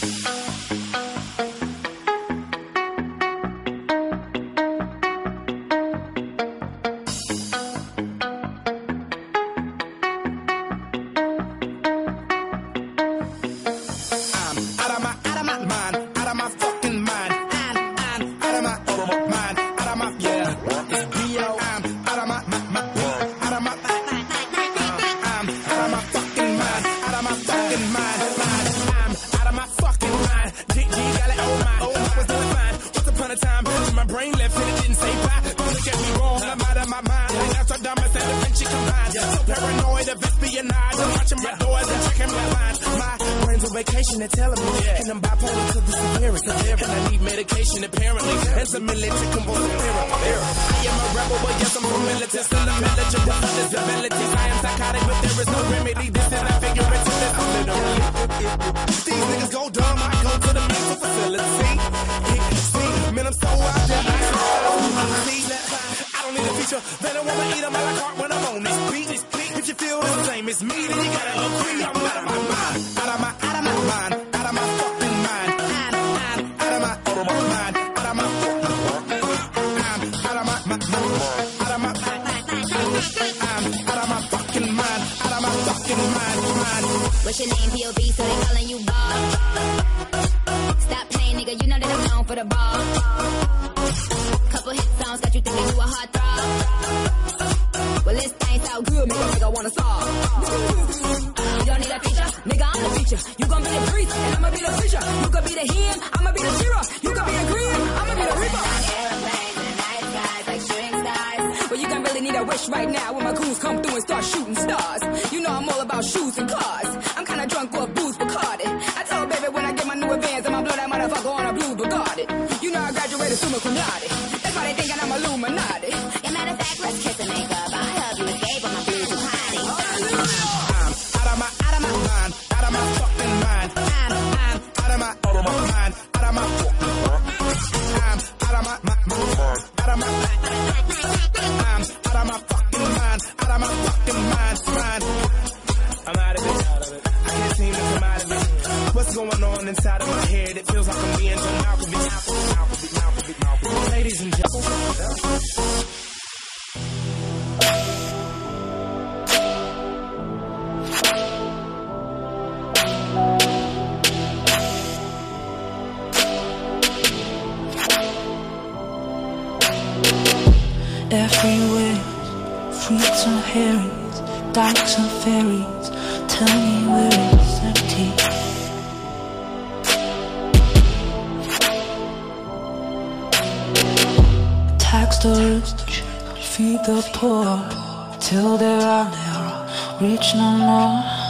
What's your name, POV, so they calling you boss. Stop playing, nigga, you know that I'm known for the ball. Couple hit songs got you thinking you a hot throb. Well, this thing sound good, make a wanna solve. You don't need a feature, nigga, I'm the feature. You gon' be the priest, and I'ma be the preacher. You could be the him, I'ma be the shira. You could be the green, I'ma be the reaper. Airplanes and night skies like shooting stars. Well, you don't really need a wish right now when my goons come through and start shooting stars. You know I'm all about shoes and cars. I'm kinda drunk off booze Bacardi. I told baby when I get my new advance, I'ma blow that motherfucker on a blue Bugatti. You know I graduated summa cum laude. That's why they thinking I'm Illuminati. As a matter of fact, let's kiss and make up. I help you escape on my beautiful party. I'm out of my mind, out of my fucking mind. I'm out of my mind, out of my I'm out of my out of my I'm out of my fucking mind, out of my fucking mind. I'm out of it. I can't seem to come out of it. What's going on inside of my head? It feels like I'm being John Malkovich. Ladies and gentlemen. Everywhere, fruits and herrings, dykes and fairies, tell me where it's empty. Tax the rich, feed the poor, till there are no rich no more.